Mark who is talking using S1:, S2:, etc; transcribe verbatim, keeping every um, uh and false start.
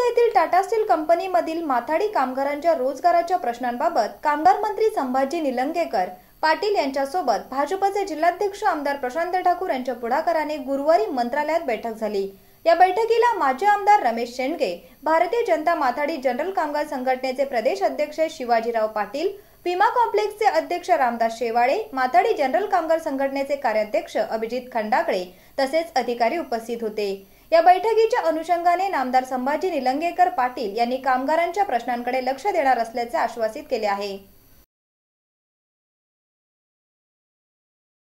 S1: येथील टाटा स्टील कंपनीमधील माथाडी कामगारांच्या रोजगाराच्या प्रश्नांबाबत कामगार मंत्री संभाजी निलंगेकर पाटील यांच्यासोबत भाजपचे जिल्हाध्यक्ष आमदार प्रशांत ठाकूर यांच्या पुढाकाराने गुरुवारी मंत्रालयात बैठक झाली। या बैठकीला माजी आमदार रमेश शेंडगे, भारतीय जनता माथाडी जनरल कामगार संघटनेचे प्रदेश अध्यक्ष शिवाजीराव पाटील, विमा कॉम्प्लेक्सचे अध्यक्ष रामदास शेवाळे, माथाडी जनरल कामगार संघटनेचे कार्याध्यक्ष अभिजित खंडागळे तसेच अधिकारी उपस्थित होते। या बैठकीच्या अनुषंगाने नामदार संभाजी निलंगेकर पाटील यांनी कामगारांच्या प्रश्नांकडे लक्ष देणार असल्याचे आश्वासित केले आहे।